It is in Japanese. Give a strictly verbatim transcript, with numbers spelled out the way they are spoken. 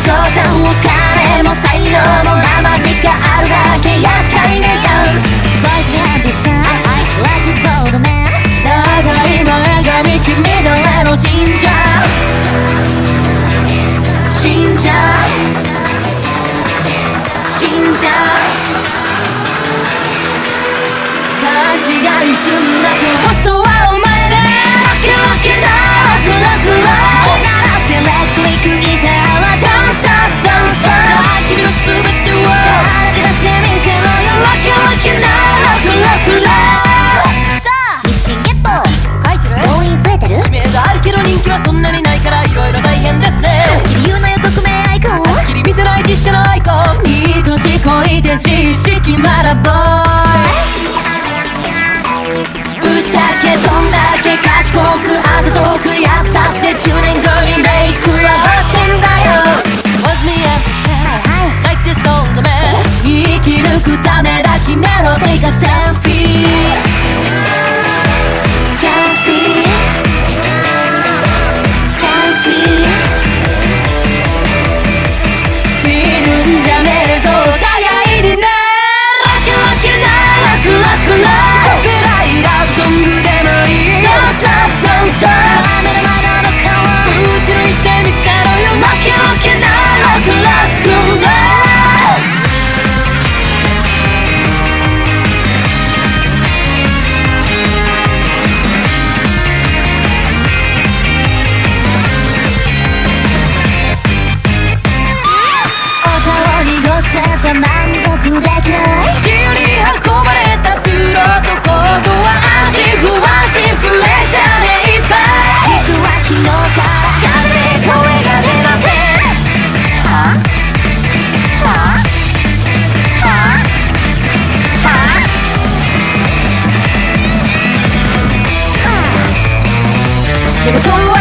ちゃんお金も才能も生地があるだけ厄介ねよ Boys we have to shine like this bold man だが今鏡君誰の神社信者信者勘違いすんな今日こそはお前だ Lucky lucky だ Lucky lucky ならセレクトリックギターは Don't stop don't stop 君の全てをさらけ出してみせろよ Lucky lucky な Lucky lucky さあ日進月歩書いてる動員増えてる知名度あるけど人気はそんなにないから色々大変ですねはっきり言うなよ匿名アイコンはっきり見せない実写のアイコンいい年こいて知識まだボーイぶっちゃけどんだけ賢くあざとくやったってじゅうねんごにメイクはどうしてんだよ Was me and shine like this old man 生き抜くためだ決めろてかセルフィーセルフィーセルフィー死ぬんじゃねえぞ互いにね Lucky lucky な Lucky lucky luckyソングでもいい Don't stop, don't stop 目の前の顔打ち抜いてみせろよ Lucky lucky な Lucky lucky love お茶を濁してじゃ満足できない自由に運ばれたスローとコードは足不安心プレッシャーでいっぱい実は昨日から風で声が出ませんはぁはぁはぁはぁ寝言